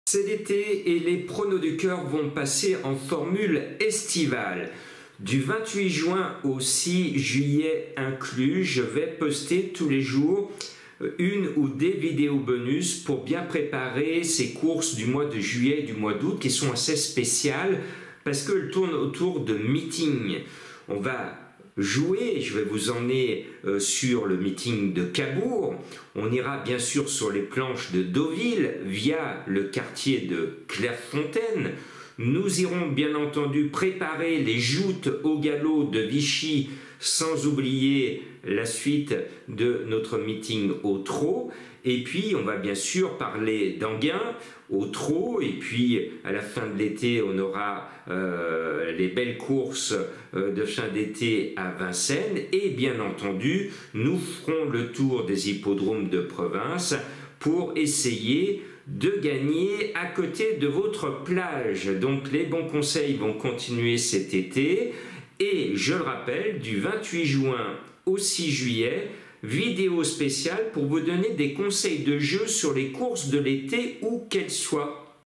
C'est l'été et les pronos du cœur vont passer en formule estivale. Du 28 juin au 6 juillet inclus, je vais poster tous les jours une ou des vidéos bonus pour bien préparer ces courses du mois de juillet et du mois d'août qui sont assez spéciales parce qu'elles tournent autour de meetings. On va jouer, je vais vous emmener sur le meeting de Cabourg, on ira bien sûr sur les planches de Deauville via le quartier de Clairefontaine, nous irons bien entendu préparer les joutes au galop de Vichy sans oublier la suite de notre meeting au trot. Et puis, on va bien sûr parler d'Enghien au trot. Et puis, à la fin de l'été, on aura les belles courses de fin d'été à Vincennes. Et bien entendu, nous ferons le tour des hippodromes de province pour essayer de gagner à côté de votre plage. Donc, les bons conseils vont continuer cet été. Et je le rappelle, du 28 juin au 6 juillet, vidéo spéciale pour vous donner des conseils de jeu sur les courses de l'été où qu'elles soient.